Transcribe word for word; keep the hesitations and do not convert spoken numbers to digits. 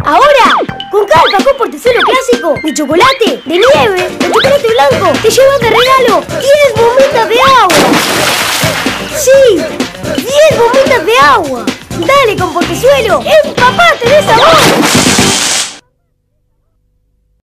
Ahora, con cada cajón portezuelo clásico, de chocolate, de nieve, de chocolate blanco, te llevas de regalo diez bombitas de agua. ¡Sí! ¡diez bombitas de agua! Dale con portezuelo, empapate de sabor.